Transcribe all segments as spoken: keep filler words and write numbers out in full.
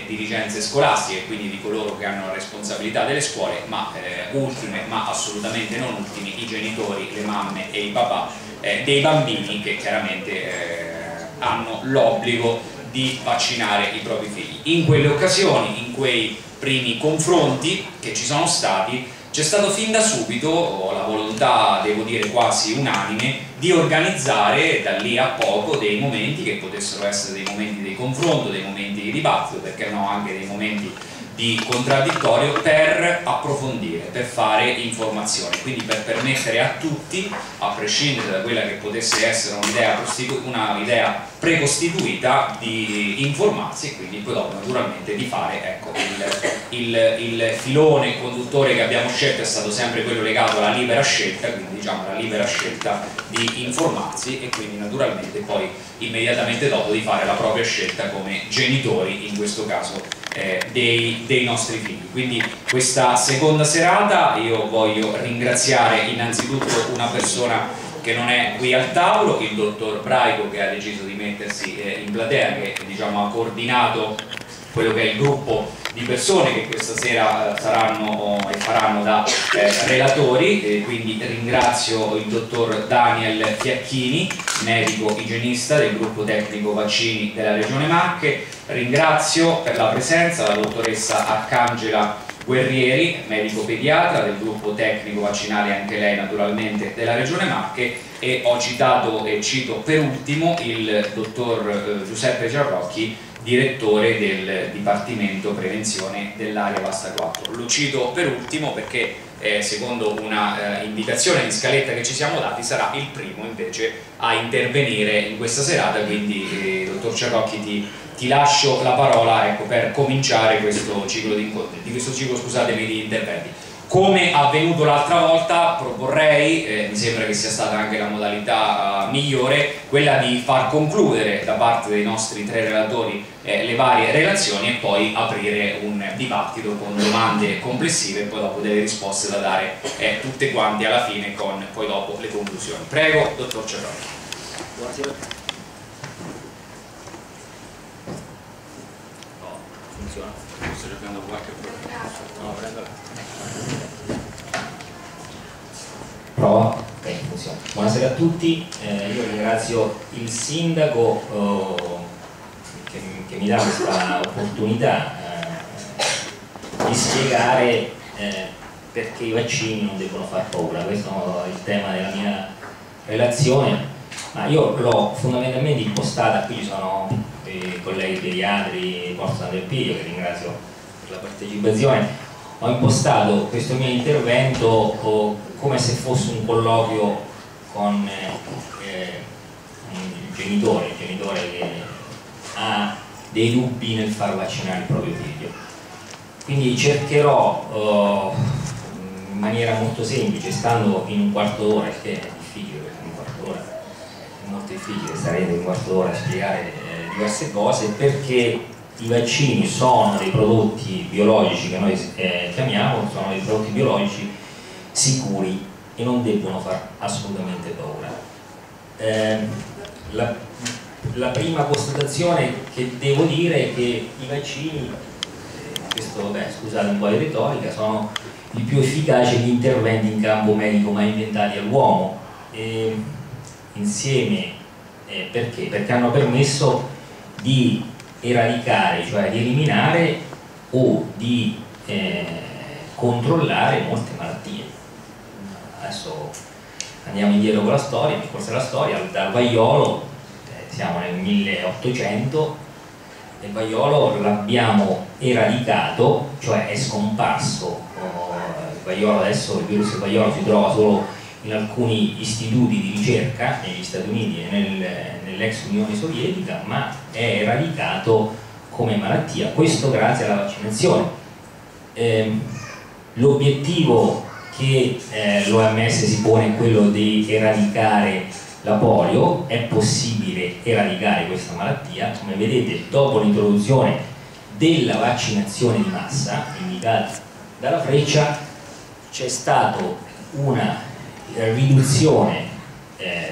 dirigenze scolastiche, quindi di coloro che hanno la responsabilità delle scuole, ma eh, ultime, ma assolutamente non ultimi, i genitori, le mamme e i papà eh, dei bambini che chiaramente eh, hanno l'obbligo di vaccinare i propri figli. In quelle occasioni, in quei primi confronti che ci sono stati, c'è stato fin da subito la volontà, devo dire quasi unanime, di organizzare da lì a poco dei momenti che potessero essere dei momenti di confronto, dei momenti di dibattito, perché no anche dei momenti di contraddittorio, per approfondire, per fare informazione, quindi per permettere a tutti, a prescindere da quella che potesse essere un'idea una precostituita, di informarsi e quindi poi dopo naturalmente di fare, ecco, il, il, il filone conduttore che abbiamo scelto è stato sempre quello legato alla libera scelta, quindi diciamo la libera scelta di informarsi e quindi naturalmente poi immediatamente dopo di fare la propria scelta come genitori, in questo caso Eh, dei, dei nostri figli. Quindi questa seconda serata io voglio ringraziare innanzitutto una persona che non è qui al tavolo, il dottor Braico, che ha deciso di mettersi eh, in platea, che diciamo ha coordinato quello che è il gruppo di persone che questa sera eh, saranno e faranno da eh, relatori, e quindi ringrazio il dottor Daniel Fiacchini, medico igienista del gruppo tecnico vaccini della Regione Marche. Ringrazio per la presenza la dottoressa Arcangela Guerrieri, medico pediatra del gruppo tecnico vaccinale, anche lei naturalmente della Regione Marche, e ho citato e cito per ultimo il dottor eh, Giuseppe Giarrocchi, direttore del Dipartimento Prevenzione dell'Area Vasta quattro. Lo cito per ultimo perché eh, secondo una eh, indicazione di scaletta che ci siamo dati sarà il primo invece a intervenire in questa serata, quindi eh, dottor Giarrocchi ti, ti lascio la parola, ecco, per cominciare questo ciclo di incontri, di questo ciclo, scusatemi, di interventi. Come avvenuto l'altra volta, proporrei, eh, mi sembra che sia stata anche la modalità uh, migliore, quella di far concludere da parte dei nostri tre relatori eh, le varie relazioni e poi aprire un dibattito con domande complessive e poi dopo delle risposte da dare eh, tutte quanti alla fine, con poi dopo le conclusioni. Prego, dottor Cerroni. Buonasera. No, funziona. Sto cercando qualche problema. No, prendo. Prova? Ok, funziona. Buonasera a tutti, eh, io ringrazio il sindaco eh, che, che mi dà questa opportunità eh, di spiegare eh, perché i vaccini non devono far paura. Questo è il tema della mia relazione, ma io l'ho fondamentalmente impostata. Qui ci sono i colleghi pediatri, Porta del Piglio, che ringrazio per la partecipazione. Ho impostato questo mio intervento oh, come se fosse un colloquio con eh, un genitore, un genitore che ha dei dubbi nel far vaccinare il proprio figlio. Quindi cercherò oh, in maniera molto semplice, stando in un quarto d'ora, che è difficile perché in un quarto d'ora è molto difficile stare in un quarto d'ora a spiegare eh, diverse cose, perché i vaccini sono dei prodotti biologici che noi eh, chiamiamo, sono dei prodotti biologici sicuri e non debbono far assolutamente paura. Eh, la, la prima constatazione che devo dire è che i vaccini, eh, questo vabbè, scusate un po' di retorica, sono i più efficaci gli interventi in campo medico mai inventati all'uomo, eh, insieme eh, perché? Perché hanno permesso di eradicare, cioè di eliminare o di eh, controllare molte malattie. Adesso andiamo indietro con la storia, nel corso della storia, dal vaiolo, eh, siamo nel milleottocento, il vaiolo l'abbiamo eradicato, cioè è scomparso. Oh, il vaiolo adesso, il virus del vaiolo si trova solo in alcuni istituti di ricerca negli Stati Uniti e nel, nell'ex Unione Sovietica, ma è eradicato come malattia, questo grazie alla vaccinazione. Eh, l'obiettivo che eh, l'O M S si pone è quello di eradicare la polio. È possibile eradicare questa malattia, come vedete dopo l'introduzione della vaccinazione di massa indicata dalla freccia c'è stata una riduzione eh,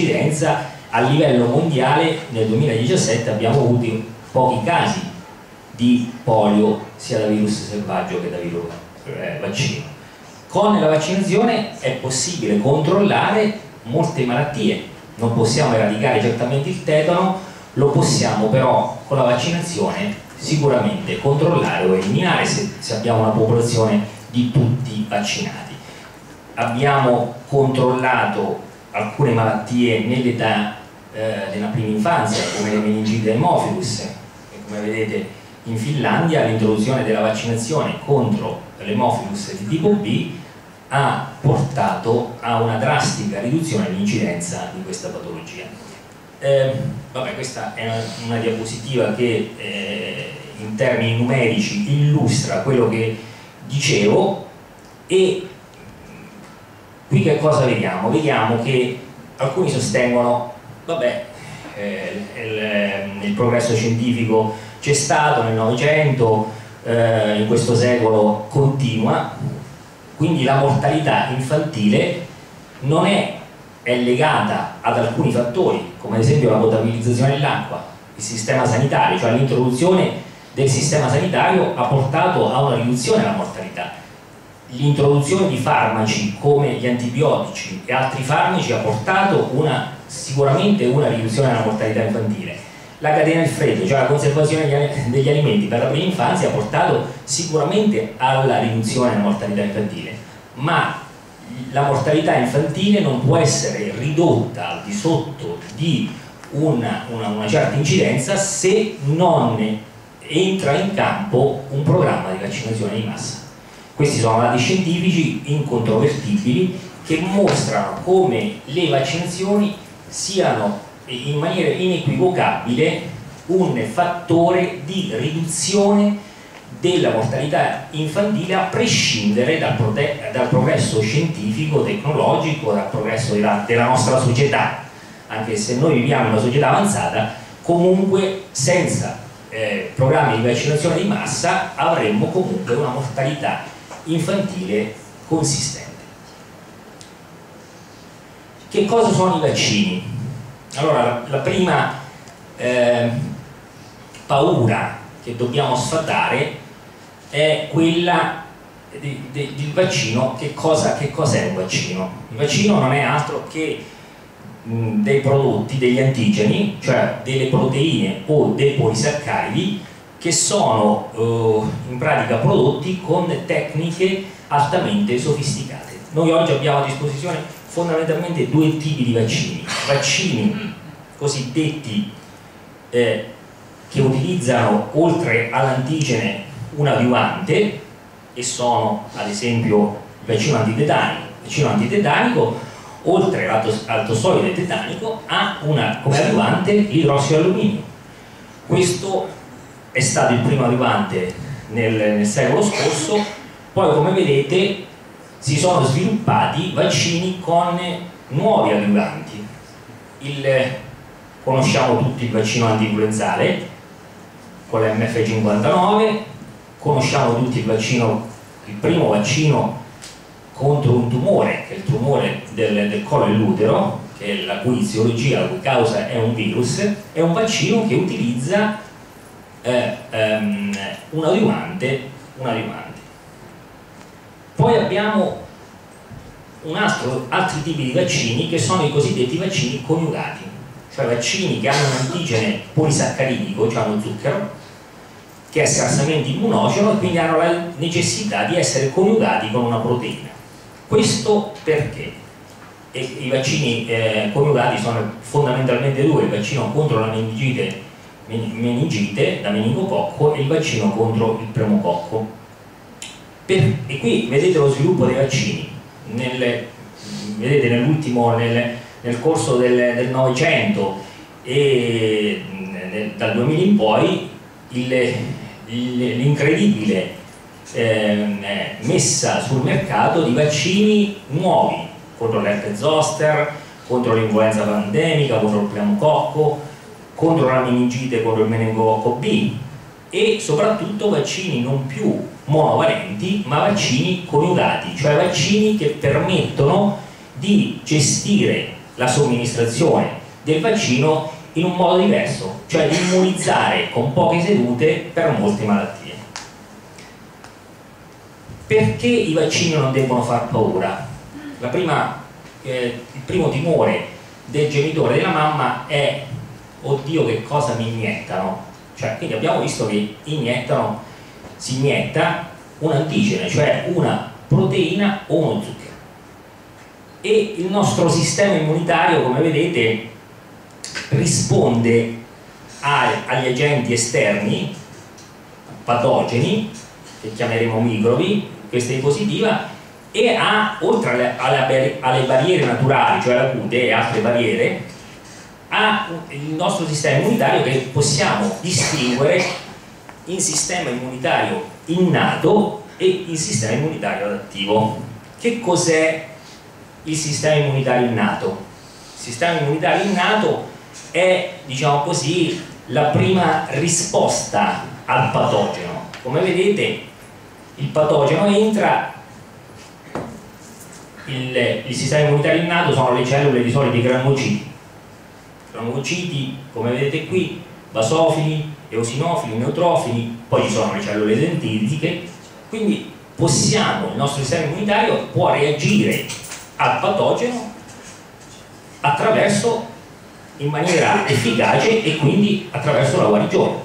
dell'incidenza. A livello mondiale nel duemiladiciassette abbiamo avuto pochi casi di polio sia da virus selvaggio che da virus eh, vaccino. Con la vaccinazione è possibile controllare molte malattie, non possiamo eradicare certamente il tetano, lo possiamo però con la vaccinazione sicuramente controllare o eliminare se, se abbiamo una popolazione di tutti vaccinati. Abbiamo controllato alcune malattie nell'età eh, della prima infanzia, come le meningite Haemophilus, e come vedete in Finlandia l'introduzione della vaccinazione contro l'Haemophilus di tipo B ha portato a una drastica riduzione dell'incidenza di questa patologia. Eh, vabbè, questa è una, una diapositiva che eh, in termini numerici illustra quello che dicevo, e qui che cosa vediamo? Vediamo che alcuni sostengono vabbè, eh, il, il progresso scientifico c'è stato nel Novecento, eh, in questo secolo continua, quindi la mortalità infantile non è, è legata ad alcuni fattori, come ad esempio la potabilizzazione dell'acqua, il sistema sanitario, cioè l'introduzione del sistema sanitario ha portato a una riduzione della mortalità. L'introduzione di farmaci come gli antibiotici e altri farmaci ha portato una, sicuramente una riduzione della mortalità infantile. La catena del freddo, cioè la conservazione degli alimenti per la prima infanzia, ha portato sicuramente alla riduzione della mortalità infantile, ma la mortalità infantile non può essere ridotta al di sotto di una, una, una certa incidenza se non entra in campo un programma di vaccinazione di massa. Questi sono dati scientifici incontrovertibili che mostrano come le vaccinazioni siano in maniera inequivocabile un fattore di riduzione della mortalità infantile, a prescindere dal, dal progresso scientifico, tecnologico, dal progresso della, della nostra società. Anche se noi viviamo in una società avanzata, comunque senza eh, programmi di vaccinazione di massa avremmo comunque una mortalità infantile consistente. Che cosa sono i vaccini? Allora, la, la prima eh, paura che dobbiamo sfatare è quella di, di, del vaccino. Che cosa, che cos'è un vaccino? Il vaccino non è altro che mh, dei prodotti, degli antigeni, cioè delle proteine o dei polisaccaridi che sono eh, in pratica prodotti con tecniche altamente sofisticate. Noi oggi abbiamo a disposizione fondamentalmente due tipi di vaccini: vaccini cosiddetti eh, che utilizzano oltre all'antigene un adiuvante, e sono ad esempio il vaccino antitetanico. Il vaccino antitetanico, oltre al tossoide tetanico, ha una, come adiuvante l'idrossido alluminio. Questo è stato il primo adiuvante nel, nel secolo scorso. Poi, come vedete, si sono sviluppati vaccini con nuovi adiuvanti. Il, conosciamo tutti il vaccino antinfluenzale con l'M F cinquantanove, conosciamo tutti il vaccino, il primo vaccino contro un tumore, che è il tumore del, del collo dell'utero, che è la cui eziologia, la cui causa è un virus. È un vaccino che utilizza eh, um, un adiuvante, un adiuvante. Poi abbiamo un altro, altri tipi di vaccini, che sono i cosiddetti vaccini coniugati, cioè vaccini che hanno un antigene polisaccharidico, cioè hanno zucchero, che è scarsamente immunogeno e quindi hanno la necessità di essere coniugati con una proteina. Questo perché? E i vaccini eh, coniugati sono fondamentalmente due: il vaccino contro la meningite, meningite da meningococco e il vaccino contro il pneumococco. Per, e qui vedete lo sviluppo dei vaccini. Nel, vedete nell'ultimo, nel, nel corso del Novecento e nel, dal duemila in poi l'incredibile eh, messa sul mercato di vaccini nuovi contro l'herpes zoster, contro l'influenza pandemica, contro il pneumococco, contro la meningite, contro il meningococco B, e soprattutto vaccini non più monovalenti ma vaccini coniugati, cioè vaccini che permettono di gestire la somministrazione del vaccino in un modo diverso, cioè di immunizzare con poche sedute per molte malattie. Perché i vaccini non devono far paura? La prima, eh, il primo timore del genitore e della mamma è: oddio, che cosa mi iniettano? Cioè, quindi abbiamo visto che iniettano, si inietta un antigene, cioè una proteina o uno zucchero, e il nostro sistema immunitario, come vedete, risponde a, agli agenti esterni patogeni, che chiameremo microbi, questa è positiva, e ha, oltre alle, alle, alle barriere naturali, cioè la cute e altre barriere, ha il nostro sistema immunitario che possiamo distinguere in sistema immunitario innato e il sistema immunitario adattivo. Che cos'è il sistema immunitario innato? Il sistema immunitario innato è, diciamo così, la prima risposta al patogeno. Come vedete, il patogeno entra, il, il sistema immunitario innato sono le cellule di solito i granulociti. Granulociti, come vedete qui, basofili, eosinofili, neutrofili, poi ci sono le cellule dendritiche, quindi possiamo, il nostro sistema immunitario può reagire al patogeno attraverso, in maniera efficace, e quindi attraverso la guarigione.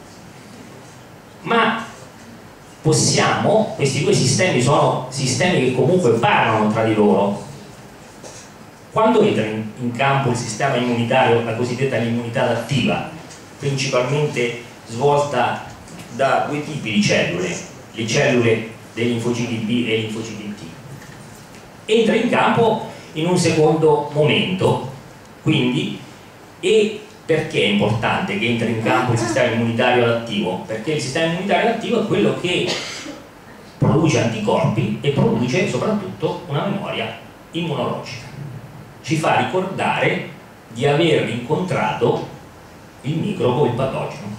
Ma possiamo, questi due sistemi sono sistemi che comunque parlano tra di loro. Quando entra in, in campo il sistema immunitario, la cosiddetta immunità adattiva, principalmente svolta da due tipi di cellule, le cellule dei linfociti B e linfociti T, entra in campo in un secondo momento. Quindi, e perché è importante che entri in campo il sistema immunitario adattivo? Perché il sistema immunitario adattivo è quello che produce anticorpi e produce soprattutto una memoria immunologica. Ci fa ricordare di aver incontrato il microbo, il patogeno.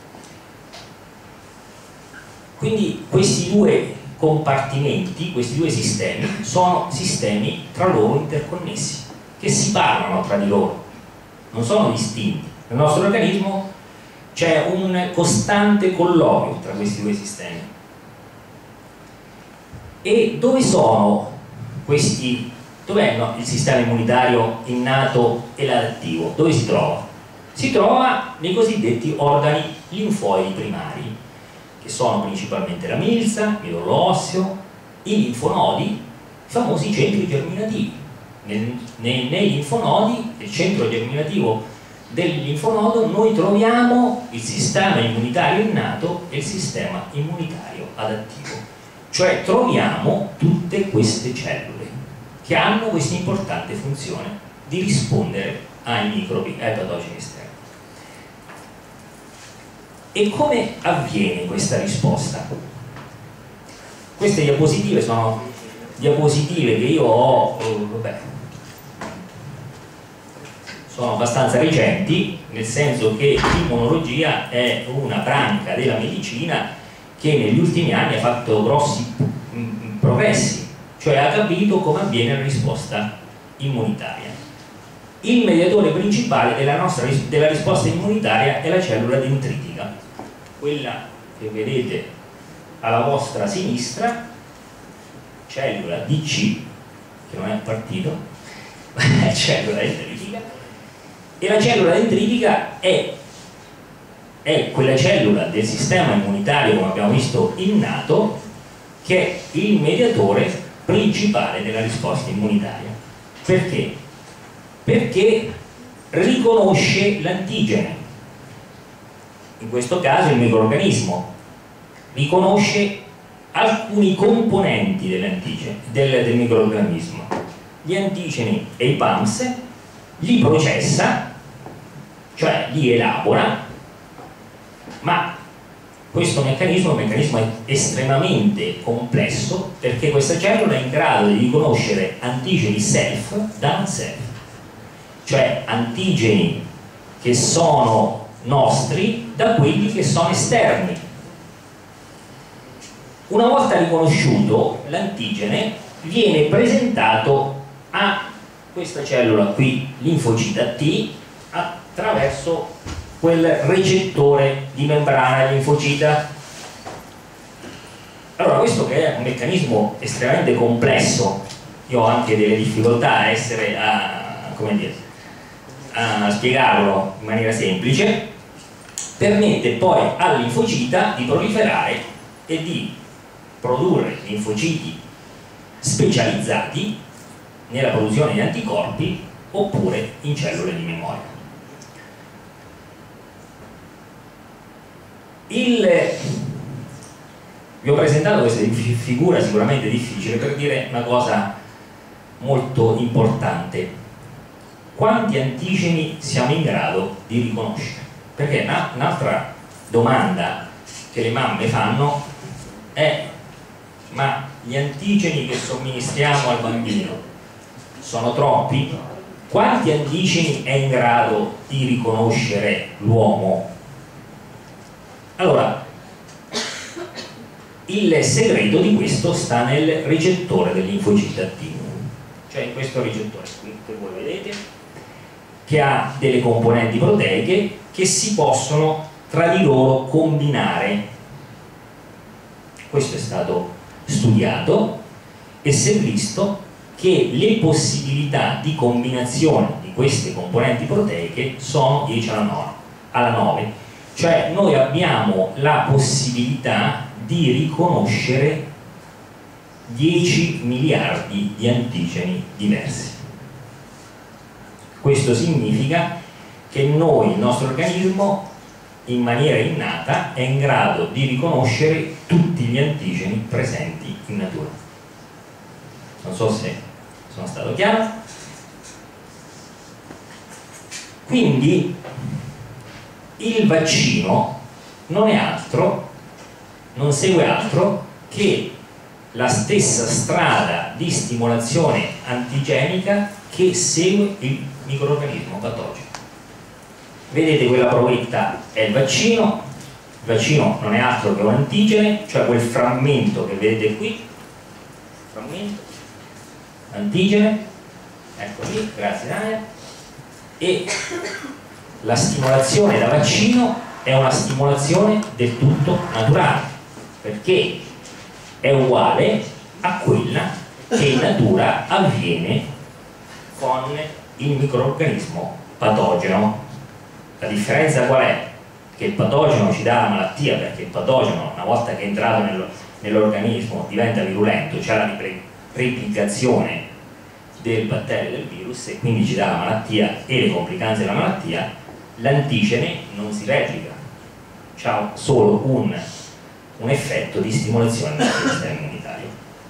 Quindi questi due compartimenti, questi due sistemi, sono sistemi tra loro interconnessi, che si parlano tra di loro, non sono distinti. Nel nostro organismo c'è un costante colloquio tra questi due sistemi. E dove sono questi? Dov'è no, il sistema immunitario innato e l'adattivo? Dove si trova? Si trova nei cosiddetti organi linfoidi primari, che sono principalmente la milza, il midollo osseo, i linfonodi, i famosi centri germinativi. Nei, nei, nei linfonodi, nel centro germinativo del linfonodo, noi troviamo il sistema immunitario innato e il sistema immunitario adattivo. Cioè troviamo tutte queste cellule che hanno questa importante funzione di rispondere ai microbi, ai patogeni esterni. E come avviene questa risposta? Queste diapositive sono diapositive che io ho, eh, vabbè, sono abbastanza recenti, nel senso che l'immunologia è una branca della medicina che negli ultimi anni ha fatto grossi mh, progressi, cioè ha capito come avviene la risposta immunitaria. Il mediatore principale della nostra della risposta immunitaria è la cellula dendritica, quella che vedete alla vostra sinistra, cellula D C, che non è un partito, è cellula dendritica, e la cellula dendritica è, è quella cellula del sistema immunitario, come abbiamo visto, innato, che è il mediatore principale della risposta immunitaria. Perché? Perché riconosce l'antigene, in questo caso il microrganismo, riconosce alcuni componenti dell'antigene, del, del microrganismo, gli antigeni e i P A M S, li processa, cioè li elabora, ma questo meccanismo è un meccanismo estremamente complesso, perché questa cellula è in grado di riconoscere antigeni self da non self, cioè antigeni che sono nostri da quelli che sono esterni. Una volta riconosciuto l'antigene, viene presentato a questa cellula qui, linfocita T, a attraverso quel recettore di membrana linfocita. Allora, questo che è un meccanismo estremamente complesso, io ho anche delle difficoltà a essere a, come dire, a spiegarlo in maniera semplice, permette poi al linfocita di proliferare e di produrre linfociti specializzati nella produzione di anticorpi oppure in cellule di memoria. Il, vi ho presentato questa figura sicuramente difficile per dire una cosa molto importante: quanti antigeni siamo in grado di riconoscere? Perché un'altra domanda che le mamme fanno è: ma gli antigeni che somministriamo al bambino sono troppi? Quanti antigeni è in grado di riconoscere l'uomo? Allora, il segreto di questo sta nel ricettore del linfocita attivo, cioè in questo ricettore qui che voi vedete, che ha delle componenti proteiche che si possono tra di loro combinare. Questo è stato studiato e si è visto che le possibilità di combinazione di queste componenti proteiche sono dieci alla nove, cioè noi abbiamo la possibilità di riconoscere dieci miliardi di antigeni diversi. Questo significa che noi, il nostro organismo, in maniera innata è in grado di riconoscere tutti gli antigeni presenti in natura. Non so se sono stato chiaro. Quindi il vaccino non è altro, non segue altro che la stessa strada di stimolazione antigenica che segue il microrganismo patogeno. Vedete quella provetta è il vaccino, il vaccino non è altro che un antigene, cioè quel frammento che vedete qui, frammento, antigene, ecco lì, grazie Daniel, e la stimolazione da vaccino è una stimolazione del tutto naturale, perché è uguale a quella che in natura avviene con il microrganismo patogeno. La differenza qual è? Che il patogeno ci dà la malattia, perché il patogeno, una volta che è entrato nel, nell'organismo, diventa virulento, c'è la replicazione del batterio del virus e quindi ci dà la malattia e le complicanze della malattia. L'antigene non si replica, ha solo un, un effetto di stimolazione del sistema immunitario.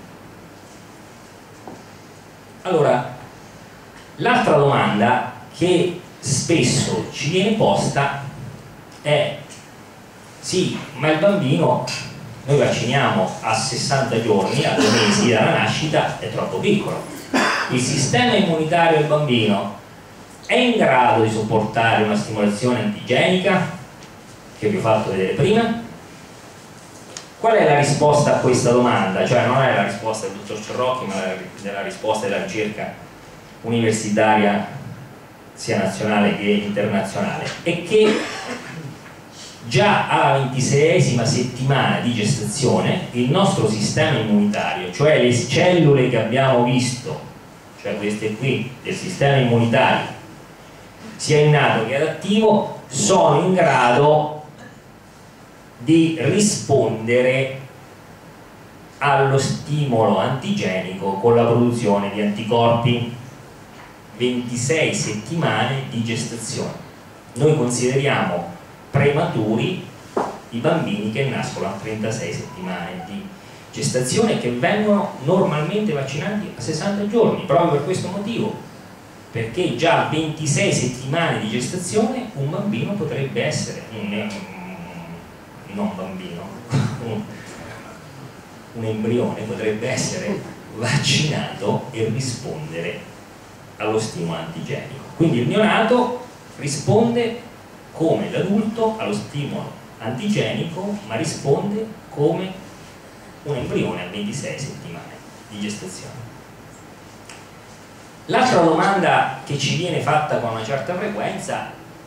Allora, l'altra domanda che spesso ci viene posta è: sì, ma il bambino, noi vacciniamo a sessanta giorni, a due mesi dalla nascita, è troppo piccolo, il sistema immunitario del bambino è in grado di sopportare una stimolazione antigenica che vi ho fatto vedere prima? Qual è la risposta a questa domanda? Cioè non è la risposta del dottor Cerrocchi, ma è la risposta della ricerca universitaria sia nazionale che internazionale, è che già alla ventiseiesima settimana di gestazione il nostro sistema immunitario, cioè le cellule che abbiamo visto, cioè queste qui del sistema immunitario sia innato che adattivo, sono in grado di rispondere allo stimolo antigenico con la produzione di anticorpi. ventisei settimane di gestazione. Noi consideriamo prematuri i bambini che nascono a trentasei settimane di gestazione, che vengono normalmente vaccinati a sessanta giorni, proprio per questo motivo, perché già a ventisei settimane di gestazione un bambino potrebbe essere un, non bambino un, un embrione potrebbe essere vaccinato e rispondere allo stimolo antigenico. Quindi il neonato risponde come l'adulto allo stimolo antigenico, ma risponde come un embrione a ventisei settimane di gestazione. L'altra domanda che ci viene fatta con una certa frequenza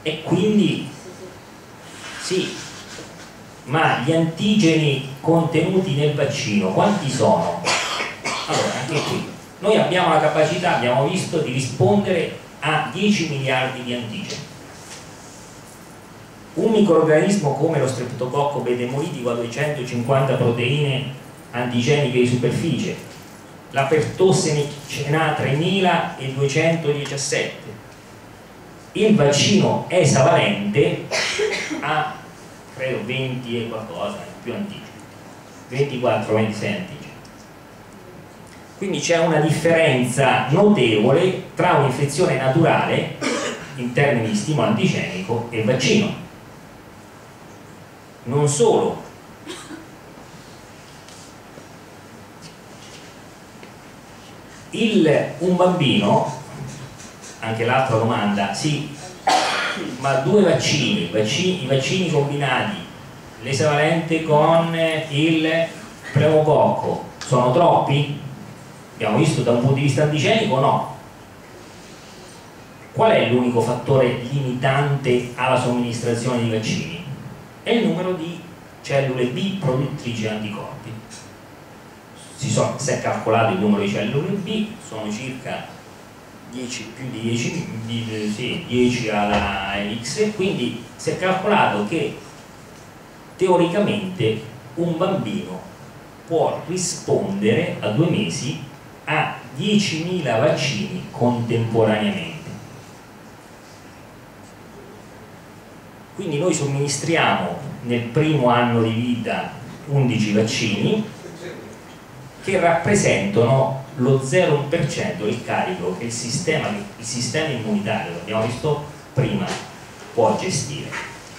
e quindi sì, ma gli antigeni contenuti nel vaccino quanti sono? Allora, anche qui noi abbiamo la capacità, abbiamo visto, di rispondere a dieci miliardi di antigeni. Un microrganismo come lo streptococco beta-emolitico ha duecentocinquanta proteine antigeniche di superficie, la pertosse ce n'ha tremiladuecentodiciassette, il vaccino esavalente ha credo venti e qualcosa più antigeni, ventiquattro ventisei antigeni. Quindi c'è una differenza notevole tra un'infezione naturale in termini di stimolo antigenico e vaccino. Non solo, il, un bambino, anche l'altra domanda, sì, ma due vaccini, vaccini i vaccini combinati, l'esavalente con il pneumococco, sono troppi? Abbiamo visto da un punto di vista antigenico no. Qual è l'unico fattore limitante alla somministrazione di vaccini? È il numero di cellule B produttrici di anticorpi. Si, sono, si è calcolato il numero di cellule B, sono circa dieci, più di dieci, di, sì, dieci alla X, quindi si è calcolato che teoricamente un bambino può rispondere a due mesi a diecimila vaccini contemporaneamente. Quindi noi somministriamo nel primo anno di vita undici vaccini che rappresentano lo zero virgola uno per cento del carico che il sistema, il sistema immunitario, lo abbiamo visto prima, può gestire.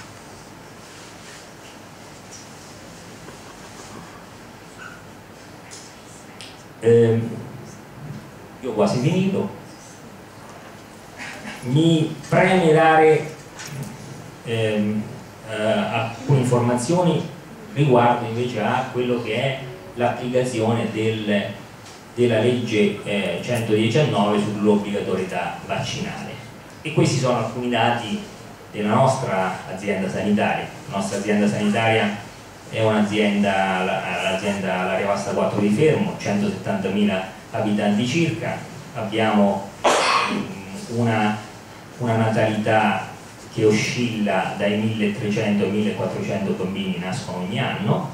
Eh, io ho quasi finito. Mi preme dare ehm, eh, alcune informazioni riguardo invece a quello che è l'applicazione del, della legge eh, centodiciannove sull'obbligatorietà vaccinale, e questi sono alcuni dati della nostra azienda sanitaria. La nostra azienda sanitaria è un'azienda, l'azienda L'Area Vasta quattro di Fermo, centosettantamila abitanti circa, abbiamo una, una natalità che oscilla dai milletrecento ai millequattrocento bambini nascono ogni anno.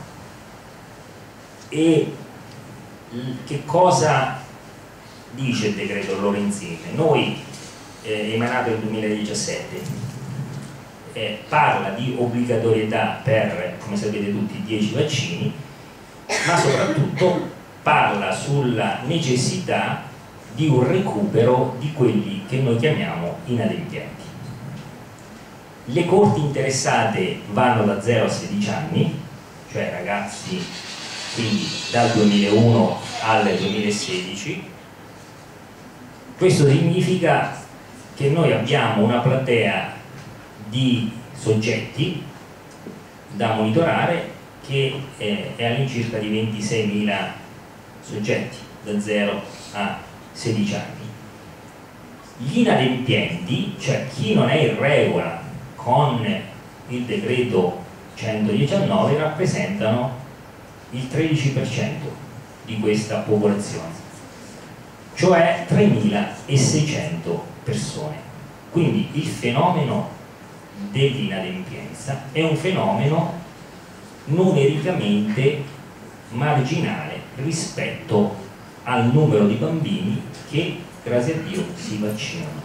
E che cosa dice il decreto Lorenzin? Noi, eh, emanato nel duemiladiciassette, eh, parla di obbligatorietà per, come sapete tutti, dieci vaccini, ma soprattutto parla sulla necessità di un recupero di quelli che noi chiamiamo inadempienti. Le coorti interessate vanno da zero a sedici anni, cioè ragazzi quindi dal duemilauno al duemilasedici. Questo significa che noi abbiamo una platea di soggetti da monitorare che è all'incirca di ventiseimila soggetti da zero a sedici anni. Gli inadempienti, cioè chi non è in regola con il decreto centodiciannove, rappresentano il tredici per cento di questa popolazione, cioè tremilaseicento persone. Quindi il fenomeno dell'inadempienza è un fenomeno numericamente marginale rispetto al numero di bambini che, grazie a Dio, si vaccinano.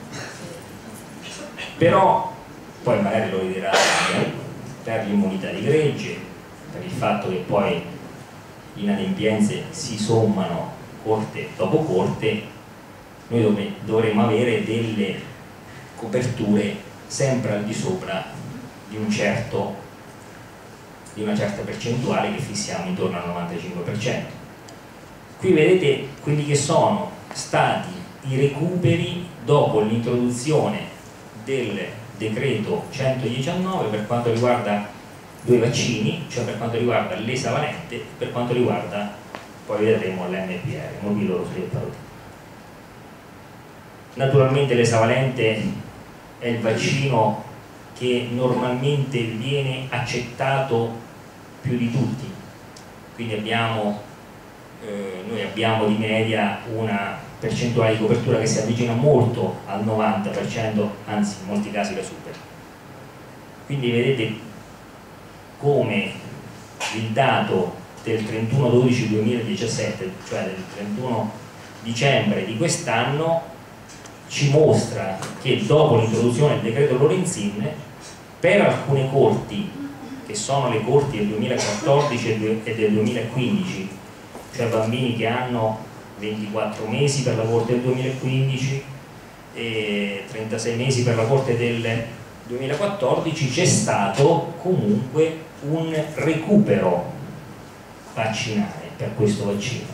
Però poi magari lo dirà per l'immunità di gregge, per il fatto che poi le inadempienze si sommano corte dopo corte, noi dovremmo avere delle coperture sempre al di sopra di un certo di una certa percentuale che fissiamo intorno al novantacinque per cento. Qui vedete quelli che sono stati i recuperi dopo l'introduzione del decreto centodiciannove per quanto riguarda due vaccini, cioè per quanto riguarda l'esavalente e per quanto riguarda, poi vedremo, l'M P R, mobiloro slittato. Naturalmente l'esavalente è il vaccino che normalmente viene accettato più di tutti, quindi abbiamo, eh, noi abbiamo di media una percentuale di copertura che si avvicina molto al novanta per cento, anzi in molti casi la supera. Quindi vedete come il dato del trentuno dodici duemiladiciassette, cioè del trentuno dicembre di quest'anno, ci mostra che dopo l'introduzione del decreto Lorenzin, per alcune corti, che sono le corti del duemilaquattordici e del duemilaquindici, cioè bambini che hanno ventiquattro mesi per la corte del duemilaquindici e trentasei mesi per la corte del duemilaquattordici, c'è stato comunque un recupero vaccinale per questo vaccino.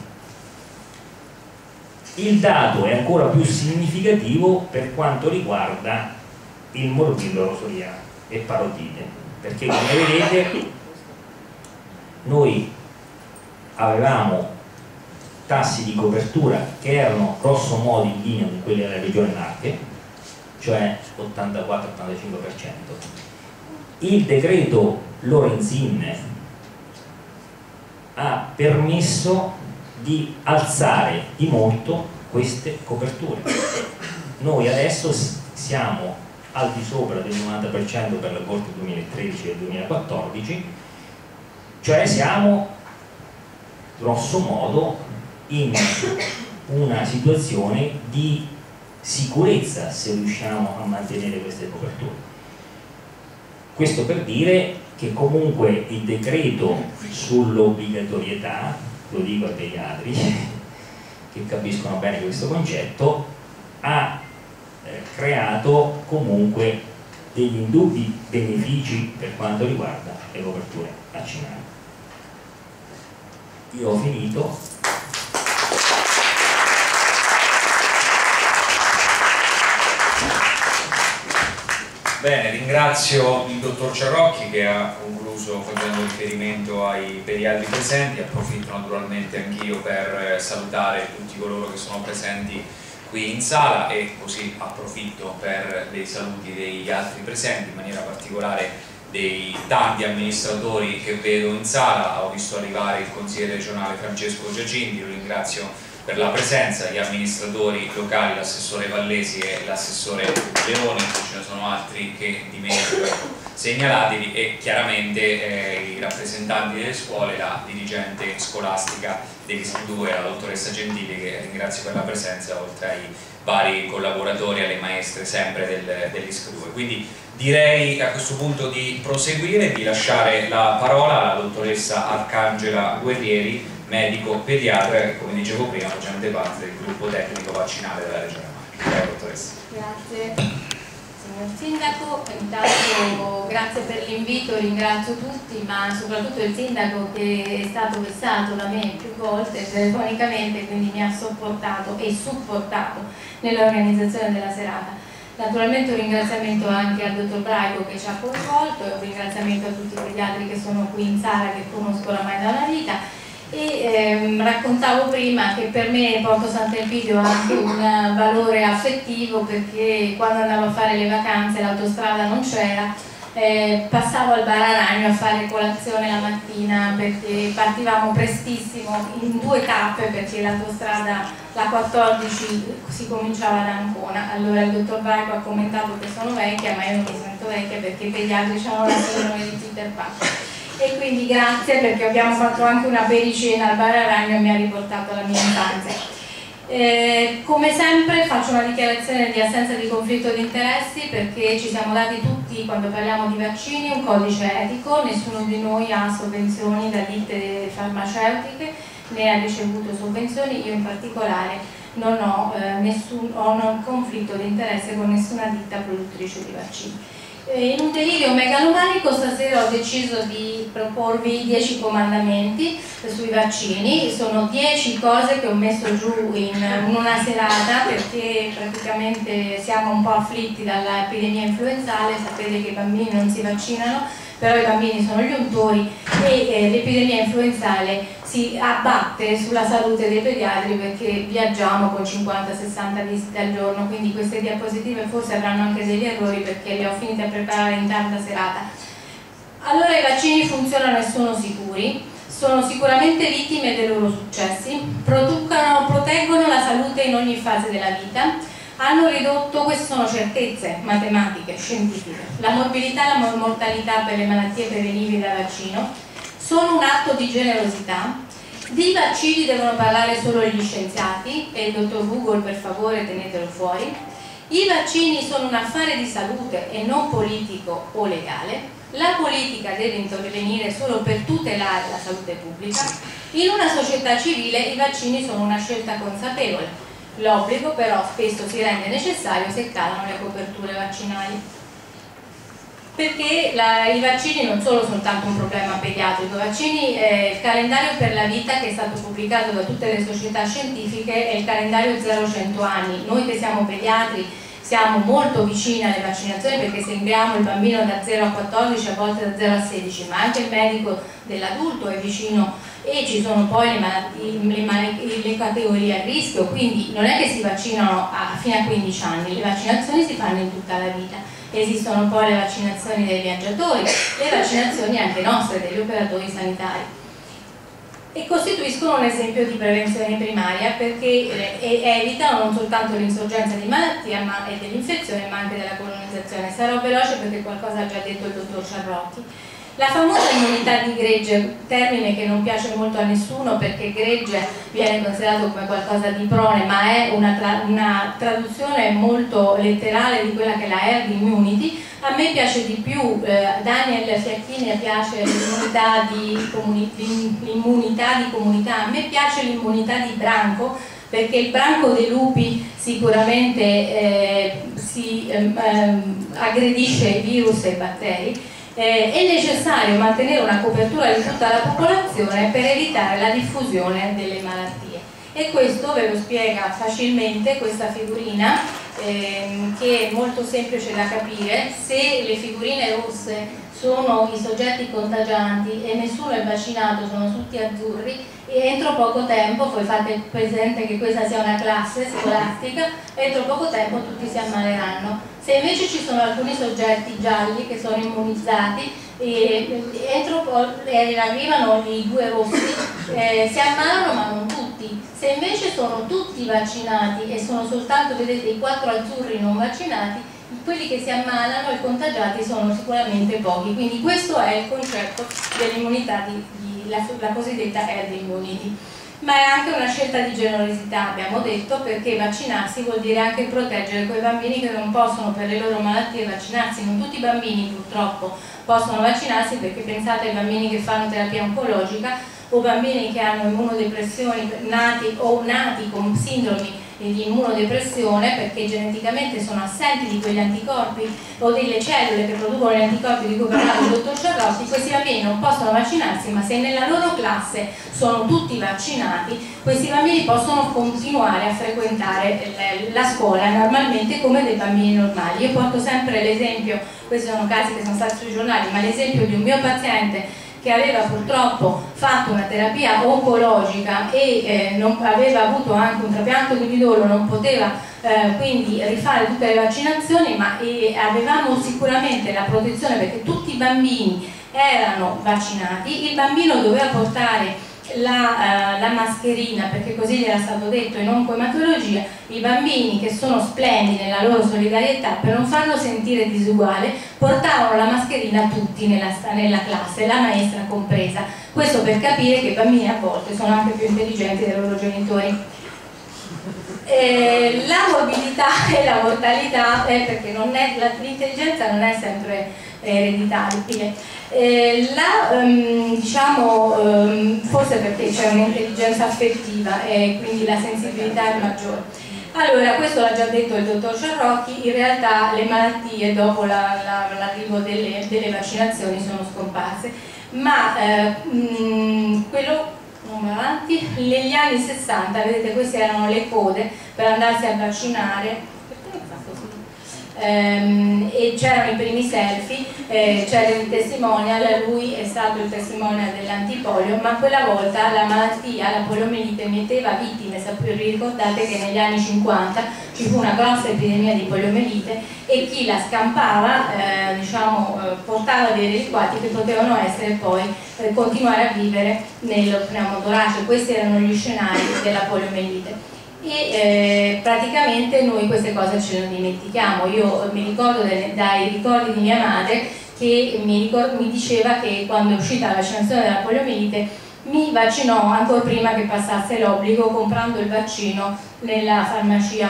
Il dato è ancora più significativo per quanto riguarda il morbillo rosoliano e parotite, perché come vedete noi avevamo tassi di copertura che erano grosso modo in linea con quelli della regione Marche, cioè ottantaquattro ottantacinque per cento. Il decreto Lorenzin ha permesso di alzare di molto queste coperture. Noi adesso siamo al di sopra del novanta per cento per la corte duemilatredici e duemilaquattordici, cioè siamo grosso modo in una situazione di sicurezza se riusciamo a mantenere queste coperture. Questo per dire che comunque il decreto sull'obbligatorietà, lo dico ai pediatri che capiscono bene questo concetto, ha eh, creato comunque degli indubbi benefici per quanto riguarda le coperture vaccinali. Io ho finito. Bene, ringrazio il dottor Ciarrocchi che ha concluso facendo riferimento ai pediatri presenti. Approfitto naturalmente anch'io per salutare tutti coloro che sono presenti qui in sala e così approfitto per dei saluti degli altri presenti, in maniera particolare dei tanti amministratori che vedo in sala. Ho visto arrivare il consigliere regionale Francesco Giacinti, lo ringrazio per la presenza, gli amministratori locali, l'assessore Vallesi e l'assessore Leoni, ce ne sono altri che di meno segnalatevi, e chiaramente eh, i rappresentanti delle scuole, la dirigente scolastica dell'I S C due, la dottoressa Gentili, che ringrazio per la presenza, oltre ai vari collaboratori e alle maestre sempre del, dell'I S C due. Quindi direi a questo punto di proseguire, di lasciare la parola alla dottoressa Arcangela Guerrieri, medico pediatra, che come dicevo prima facente parte del gruppo tecnico vaccinale della Regione Marche. Prego, dottoressa. Grazie signor Sindaco, intanto grazie per l'invito, ringrazio tutti, ma soprattutto il Sindaco che è stato vessato da me più volte telefonicamente, quindi mi ha sopportato e supportato nell'organizzazione della serata. Naturalmente un ringraziamento anche al dottor Braico che ci ha coinvolto e un ringraziamento a tutti i pediatri che sono qui in sala, che conosco oramai da una vita. E ehm, raccontavo prima che per me Porto Sant'Elpidio ha anche un valore affettivo, perché quando andavo a fare le vacanze l'autostrada non c'era, eh, passavo al Bar Aragno a fare colazione la mattina, perché partivamo prestissimo in due tappe, perché l'autostrada, la quattordici, si cominciava da Ancona. Allora il dottor Braico ha commentato che sono vecchia, ma io non mi sento vecchia perché i pediatri hanno la sindrome di Peter Pan. E quindi grazie, perché abbiamo fatto anche una pericena al Bar Aragno e mi ha riportato alla mia infanzia. Eh, come sempre faccio una dichiarazione di assenza di conflitto di interessi, perché ci siamo dati tutti, quando parliamo di vaccini, un codice etico. Nessuno di noi ha sovvenzioni da ditte farmaceutiche né ha ricevuto sovvenzioni. Io in particolare non ho, eh, nessun ho un conflitto di interesse con nessuna ditta produttrice di vaccini. In un delirio megalomanico stasera ho deciso di proporvi dieci comandamenti sui vaccini. Sono dieci cose che ho messo giù in una serata, perché praticamente siamo un po' afflitti dall'epidemia influenzale. Sapete che i bambini non si vaccinano però i bambini sono gli untori e eh, l'epidemia influenzale si abbatte sulla salute dei pediatri perché viaggiamo con cinquanta sessanta visite al giorno, quindi queste diapositive forse avranno anche degli errori perché le ho finite a preparare in tarda serata. Allora i vaccini funzionano e sono sicuri, sono sicuramente vittime dei loro successi, proteggono la salute in ogni fase della vita, hanno ridotto, queste sono certezze matematiche, scientifiche, la morbilità e la mortalità per le malattie prevenibili da vaccino, sono un atto di generosità. Di vaccini devono parlare solo gli scienziati e il dottor Google per favore tenetelo fuori. I vaccini sono un affare di salute e non politico o legale. La politica deve intervenire solo per tutelare la salute pubblica. In una società civile i vaccini sono una scelta consapevole. L'obbligo però spesso si rende necessario se calano le coperture vaccinali. Perché la, i vaccini non sono soltanto un problema pediatrico, i vaccini, eh, il calendario per la vita che è stato pubblicato da tutte le società scientifiche è il calendario zero cento anni. Noi che siamo pediatri siamo molto vicini alle vaccinazioni perché seguiamo il bambino da zero a quattordici, a volte da zero a sedici, ma anche il medico dell'adulto è vicino e ci sono poi le, malattie, le, le categorie a rischio, quindi non è che si vaccinano a, fino a quindici anni, le vaccinazioni si fanno in tutta la vita. Esistono poi le vaccinazioni dei viaggiatori, le vaccinazioni anche nostre, degli operatori sanitari. E costituiscono un esempio di prevenzione primaria perché evitano non soltanto l'insorgenza di malattia ma, e dell'infezione ma anche della colonizzazione. Sarò veloce perché qualcosa ha già detto il dottor Ciarrotti. La famosa immunità di gregge, termine che non piace molto a nessuno perché gregge viene considerato come qualcosa di prone, ma è una, tra una traduzione molto letterale di quella che è la herd immunity. A me piace di più, eh, Daniel Fiacchini piace l'immunità di, di, di comunità, a me piace l'immunità di branco perché il branco dei lupi sicuramente eh, si ehm, aggredisce i virus e i batteri. Eh, è necessario mantenere una copertura di tutta la popolazione per evitare la diffusione delle malattie e questo ve lo spiega facilmente questa figurina ehm, che è molto semplice da capire. Se le figurine rosse sono i soggetti contagianti e nessuno è vaccinato, sono tutti azzurri, e entro poco tempo, voi fate presente che questa sia una classe scolastica, entro poco tempo tutti si ammaleranno. Se invece ci sono alcuni soggetti gialli che sono immunizzati e entro e arrivano i due rossi, eh, si ammalano ma non tutti. Se invece sono tutti vaccinati e sono soltanto, vedete, i quattro azzurri non vaccinati, quelli che si ammalano e contagiati sono sicuramente pochi. Quindi questo è il concetto dell'immunità, di, di, la, la cosiddetta herd immunity. Ma è anche una scelta di generosità, abbiamo detto, perché vaccinarsi vuol dire anche proteggere quei bambini che non possono per le loro malattie vaccinarsi. Non tutti i bambini purtroppo possono vaccinarsi, perché pensate ai bambini che fanno terapia oncologica o bambini che hanno immunodepressioni nati o nati con sindromi di immunodepressione perché geneticamente sono assenti di quegli anticorpi o delle cellule che producono gli anticorpi di cui parlava il dottor Ciarrotti. Questi bambini non possono vaccinarsi, ma se nella loro classe sono tutti vaccinati, questi bambini possono continuare a frequentare la scuola normalmente come dei bambini normali. Io porto sempre l'esempio, questi sono casi che sono stati sui giornali, ma l'esempio di un mio paziente che aveva purtroppo fatto una terapia oncologica e eh, non, aveva avuto anche un trapianto di midollo, non poteva eh, quindi rifare tutte le vaccinazioni, ma eh, avevamo sicuramente la protezione perché tutti i bambini erano vaccinati, il bambino doveva portare La, uh, la mascherina perché così gli era stato detto in oncoematologia. I bambini, che sono splendidi nella loro solidarietà, per non farlo sentire disuguale portavano la mascherina tutti nella, nella classe, la maestra compresa. Questo per capire che i bambini a volte sono anche più intelligenti dei loro genitori. Eh, la morbidità e la mortalità è perché l'intelligenza non è sempre ereditaria. Eh, la, um, diciamo, um, forse perché c'è un'intelligenza affettiva e quindi la sensibilità è maggiore. Allora, questo l'ha già detto il dottor Ciarrotti, in realtà le malattie dopo l'arrivo la, la, delle, delle vaccinazioni sono scomparse, ma eh, mh, quello, andiamo avanti, negli anni sessanta, vedete, queste erano le code per andarsi a vaccinare. ehm, e c'erano i primi selfie, eh, c'era il testimonial, lui è stato il testimonial dell'antipolio, ma quella volta la malattia, la poliomielite, metteva vittime. Vi ricordate che negli anni cinquanta ci fu una grossa epidemia di poliomielite e chi la scampava eh, diciamo, eh, portava dei reliquati che potevano essere poi eh, continuare a vivere nel pneumotorace. Questi erano gli scenari della poliomielite. E eh, praticamente noi queste cose ce le dimentichiamo. Io mi ricordo delle, dai ricordi di mia madre che mi, ricordo, mi diceva che quando è uscita la vaccinazione della poliomielite mi vaccinò ancora prima che passasse l'obbligo, comprando il vaccino nella farmacia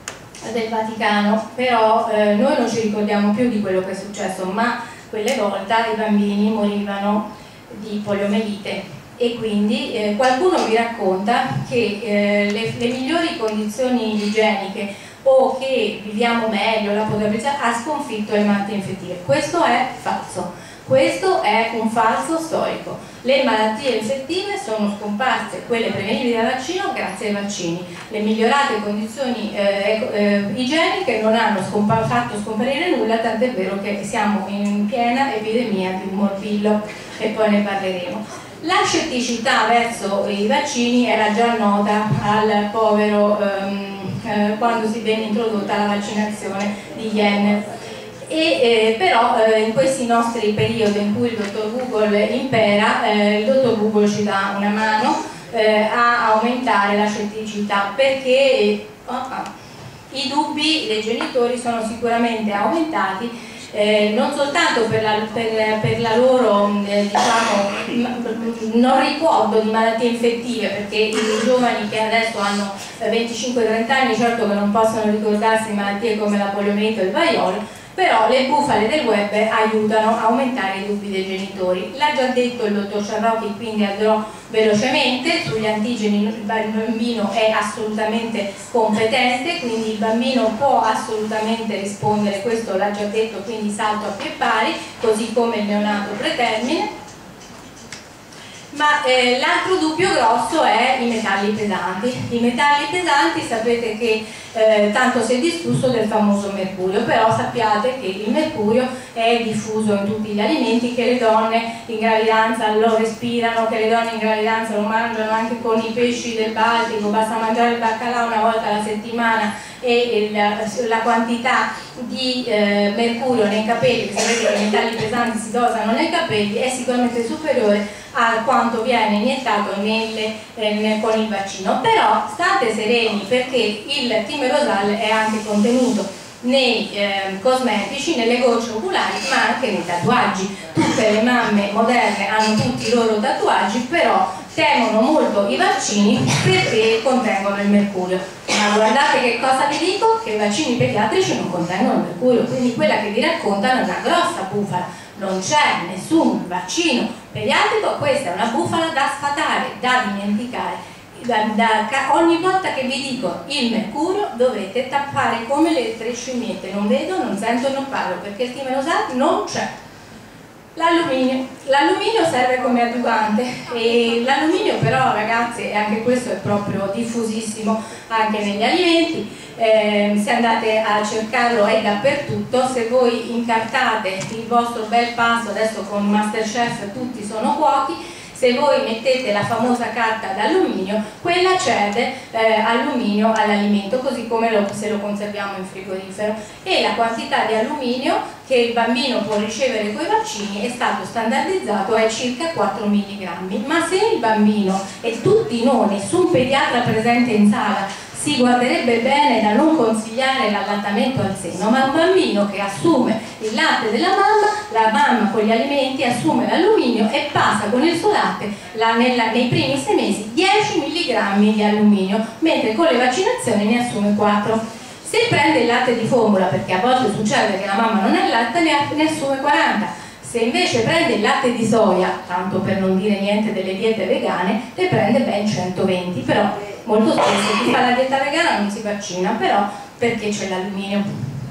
del Vaticano. Però eh, noi non ci ricordiamo più di quello che è successo, ma quelle volte i bambini morivano di poliomielite. E quindi eh, qualcuno vi racconta che eh, le, le migliori condizioni igieniche o che viviamo meglio, la potabilità, ha sconfitto le malattie infettive. Questo è falso, questo è un falso storico. Le malattie infettive sono scomparse, quelle prevenibili dal vaccino, grazie ai vaccini. Le migliorate condizioni eh, eh, igieniche non hanno scompa fatto scomparire nulla, tant'è vero che siamo in piena epidemia di un morbillo e poi ne parleremo. La scetticità verso i vaccini era già nota al povero ehm, eh, quando si venne introdotta la vaccinazione di Jenner. E, eh, però eh, in questi nostri periodi in cui il dottor Google impera, eh, il dottor Google ci dà una mano eh, a aumentare la scetticità, perché oh, oh, i dubbi dei genitori sono sicuramente aumentati. Eh, non soltanto per la, per, per la loro eh, diciamo, non ricordo di malattie infettive, perché i giovani che adesso hanno venticinque trenta anni certo che non possono ricordarsi di malattie come la poliomielite o il vaiolo, però le bufale del web aiutano a aumentare i dubbi dei genitori. L'ha già detto il dottor Ciarrocchi, quindi andrò velocemente. Sugli antigeni il bambino è assolutamente competente, quindi il bambino può assolutamente rispondere, questo l'ha già detto, quindi salto a pie pari, così come il neonato pretermine. Ma eh, l'altro dubbio grosso è i metalli pesanti. I metalli pesanti, sapete che eh, tanto si è discusso del famoso mercurio, però sappiate che il mercurio è diffuso in tutti gli alimenti, che le donne in gravidanza lo respirano, che le donne in gravidanza lo mangiano anche con i pesci del Baltico, basta mangiare il baccalà una volta alla settimana e il, la quantità di eh, mercurio nei capelli, che sapete che i metalli pesanti si dosano nei capelli, è sicuramente superiore a quanto viene iniettato nelle, eh, nel, con il vaccino. Però state sereni, perché il timerosal è anche contenuto nei eh, cosmetici, nelle gocce oculari, ma anche nei tatuaggi. Tutte le mamme moderne hanno tutti i loro tatuaggi, però temono molto i vaccini perché contengono il mercurio. Ma guardate che cosa vi dico, che i vaccini pediatrici non contengono il mercurio, quindi quella che vi raccontano è una grossa bufala. Non c'è nessun vaccino pediatrico, questa è una bufala da sfatare, da dimenticare. Da, da, ogni volta che vi dico il mercurio dovete tappare come le tre scimmiette, non vedo, non sento, non parlo, perché il timerosal non c'è. L'alluminio, l'alluminio serve come adiuvante, e l'alluminio però, ragazzi, e anche questo è proprio diffusissimo anche negli alimenti, eh, se andate a cercarlo è dappertutto. Se voi incartate il vostro bel pasto, adesso con Masterchef tutti sono cuochi, se voi mettete la famosa carta d'alluminio, quella cede eh, alluminio all'alimento, così come lo, se lo conserviamo in frigorifero, e la quantità di alluminio che il bambino può ricevere con i vaccini è stato standardizzato a circa quattro milligrammi. Ma se il bambino, e tutti noi, nessun pediatra presente in sala, si guarderebbe bene da non consigliare l'allattamento al seno, ma un bambino che assume il latte della mamma, la mamma con gli alimenti assume l'alluminio e passa con il suo latte la, nella, nei primi sei mesi dieci milligrammi di alluminio, mentre con le vaccinazioni ne assume quattro. Se prende il latte di formula, perché a volte succede che la mamma non ha il latte, ne, ne assume quaranta. Se invece prende il latte di soia, tanto per non dire niente delle diete vegane, ne prende ben centoventi, però molto spesso chi fa la dieta vegana non si vaccina, però perché c'è l'alluminio.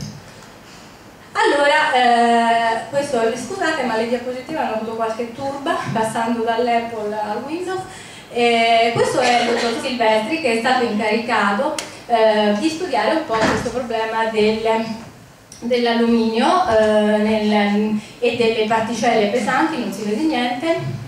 Allora, eh, questo, scusate, ma le diapositive hanno avuto qualche turba, passando dall'Apple al Windows. Eh, questo è il dottor Silvestri, che è stato incaricato eh, di studiare un po' questo problema del dell'alluminio eh, e delle particelle pesanti, non si vede niente.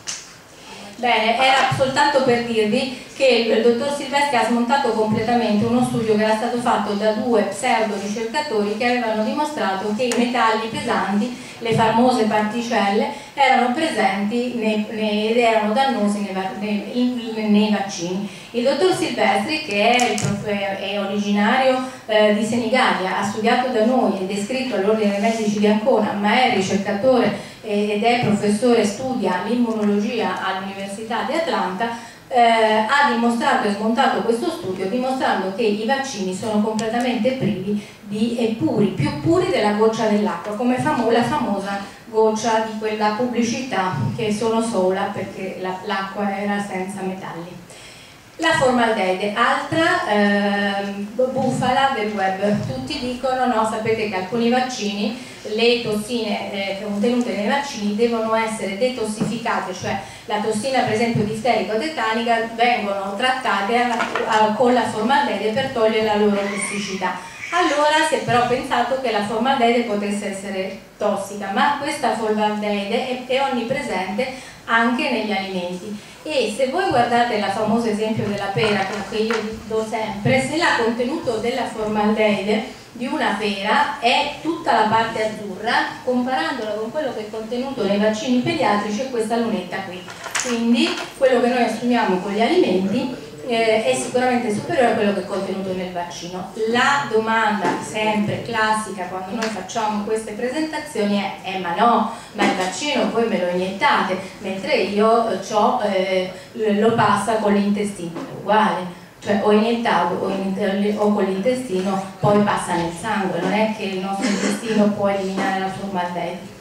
Bene, era soltanto per dirvi che il dottor Silvestri ha smontato completamente uno studio che era stato fatto da due pseudo ricercatori che avevano dimostrato che i metalli pesanti, le famose particelle, erano presenti nei, nei, ed erano dannosi nei, nei, nei vaccini. Il dottor Silvestri, che è, il, è originario eh, di Senigallia, ha studiato da noi ed è iscritto all'Ordine dei Medici di Ancona, ma è ricercatore ed è professore, studia l'immunologia all'Università di Atlanta, eh, ha dimostrato e smontato questo studio dimostrando che i vaccini sono completamente privi di, e puri, più puri della goccia dell'acqua, come famo la famosa goccia di quella pubblicità che sono sola perché l'acqua la, era senza metalli. La formaldeide, altra eh, bufala del web. Tutti dicono, no, sapete che alcuni vaccini, le tossine eh, contenute nei vaccini devono essere detossificate, cioè la tossina per esempio difterica o tetanica vengono trattate a, a, con la formaldeide per togliere la loro tossicità. Allora si è però pensato che la formaldeide potesse essere tossica, ma questa formaldeide è, è onnipresente anche negli alimenti. E se voi guardate il famoso esempio della pera che io do sempre, se il contenuto della formaldeide di una pera è tutta la parte azzurra, comparandola con quello che è contenuto nei vaccini pediatrici è questa lunetta qui. Quindi quello che noi assumiamo con gli alimenti eh, è sicuramente superiore a quello che è contenuto nel vaccino. La domanda sempre classica quando noi facciamo queste presentazioni è eh, ma no, ma il vaccino voi me lo iniettate, mentre io eh, lo passa con l'intestino, è uguale. Cioè o iniettato o, in, o con l'intestino poi passa nel sangue, non è che il nostro intestino può eliminare la formaldeide.